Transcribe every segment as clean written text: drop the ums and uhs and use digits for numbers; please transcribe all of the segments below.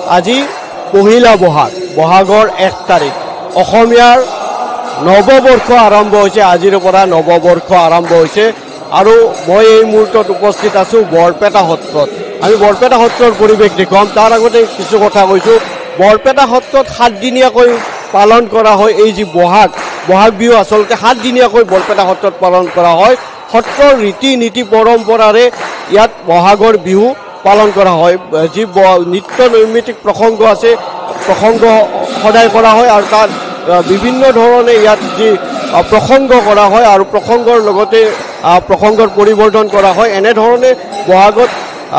আজি পহিলা বহাগ বহাগৰ 1 তাৰিখ অসমীয়াৰ নৱবৰ্ষ আৰম্ভ হৈছে আজিৰ পৰা নৱবৰ্ষ আৰম্ভ হৈছে আৰু মই এই মুহূৰ্তত উপস্থিত আছোঁ বৰপেটা সত্ৰত আমি বৰপেটা সত্ৰৰ পৰিৱেশ দেখুৱাম তাৰ আগতে কিছু কথা কৈছোঁ বৰপেটা সত্ৰত 7 দিনীয়াকৈ পালন কৰা হয় এই যি বহাগ বিহু আচলতে 7 দিনীয়াকৈ বৰপেটা সত্ৰত পালন কৰা হয় সত্ৰৰ ৰীতি নীতি পৰম্পৰাৰে ইয়াত বহাগৰ বিহু পালন কৰা হয় যি নিত্য নৈমিত্তিক প্ৰসংগ আছে প্ৰসংগ সদায় কৰা হয় আৰু তাত বিভিন্ন ধৰণে ইয়াত যি প্ৰসংগ কৰা হয় আৰু প্ৰসংগৰ লগতে প্ৰসংগৰ পৰিৱৰ্তন কৰা হয় এনেধৰণে বহাগত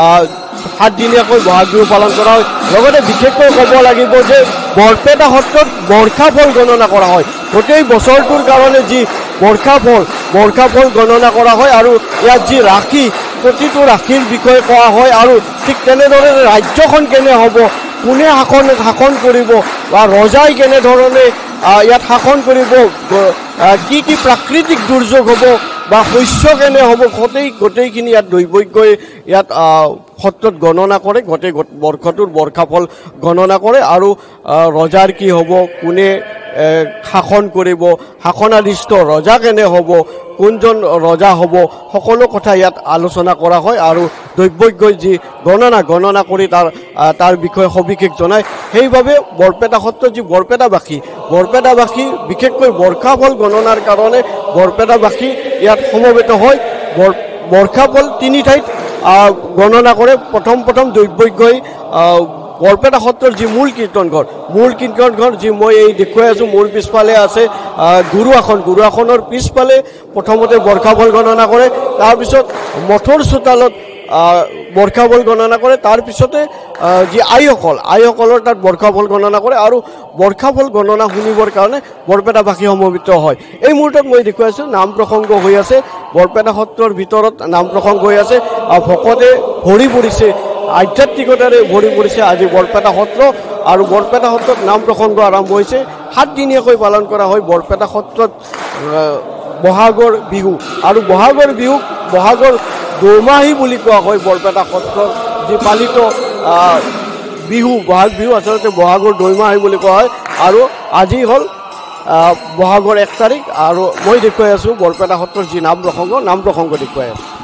7 দিনীয়াকৈ বহাগ বিহু পালন কৰা হয় লগতে বিশেষকৈ ক'ব লাগিব যে বৰপেটা সত্ৰত বৰ্ষাফল গণনা কৰা হয় গোটেই বছৰটোৰ কাৰণে যি বৰ্ষাফল গণনা কৰা হয় আৰু ইয়াত যি ৰাশি প্ৰতিটো ৰাশিৰ বিষয়ে কোৱা হয় আৰু ঠিক তেনেদৰে ৰাজ্যখন কেনে হ'ব কোনে শাসন কৰিব বা ৰজাই কেনেধৰণে ইয়াত শাসন কৰিব কি প্ৰাকৃতিক দুৰ্যোগ হ'ব বা শস্য কেনে হ'ব গোটেইখিনি ইয়াত দৈৱজ্ঞই ইয়াত সত্ৰত গণনা কৰে গোটেই বৰ্ষটোৰ বৰ্ষাফল গণনা কৰে আৰু ৰজাৰ কি হ'ব কোনে শাসন কৰিব শাসনাধীষ্ঠ ৰজা কেনে হ'ব কোনজন ৰজা হ'ব সকলো কথা ইয়াত আলোচনা কৰা হয় আৰু দৈৱজ্ঞই যি গণনা কৰি তাৰ বিষয়ে সবিশেষ জনায় সেইবাবে বৰপেটা সত্ৰত যি বৰপেটাবাসী বিশেষকৈ বৰ্ষাফল গণনাৰ কাৰণে বৰপেটাবাসী ইয়াত সমবেত হয় বৰ্ষাফল 3 ঠাইত গণনা কৰে প্ৰথম দৈৱজ্ঞই বৰপেটা সত্ৰৰ যি মূল কীৰ্তনঘৰ যি মই এই দেখুৱাই আছোঁ মোৰ পিছফালে আছে গুৰু আসনৰ পিছফালে প্ৰথমতে বৰ্ষাফল গণনা কৰে তাৰপিছত মঠৰ চোতালত বৰ্ষাফল গণনা কৰে তাৰপিছতে যি আইসকলৰ তাত বৰ্ষাফল গণনা কৰে আৰু বৰ্ষাফল গণনা শুনিবৰ কাৰণে বৰপেটাবাসী সমবেত হয় এই মুহূৰ্তত মই দেখুৱাইছোঁ নাম প্ৰসংগ হৈ আছে বৰপেটা সত্ৰৰ ভিতৰত নাম প্ৰসংগ হৈ আছে ভকতে ভৰি পৰিছে আধ্যাত্মিকতাৰে ভৰি পৰিছে আজি বৰপেটা সত্ৰ আৰু বৰপেটা সত্ৰত নাম প্ৰসংগ আৰম্ভ হৈছে 7 দিনীয়াকৈ পালন কৰা হয় বৰপেটা সত্ৰত বহাগৰ বিহু আৰু বহাগৰ দোমাহী বুলি কোৱা হয় বৰপেটা সত্ৰৰ যি পালিত বহাগ বিহু আচলতে বহাগৰ দোমাহী বুলি কোৱা হয় আৰু আজি হ'ল বহাগৰ 1 তাৰিখ আৰু মই দেখুৱাই আছোঁ বৰপেটা সত্ৰৰ যি নাম প্ৰসংগ দেখুৱাই আছোঁ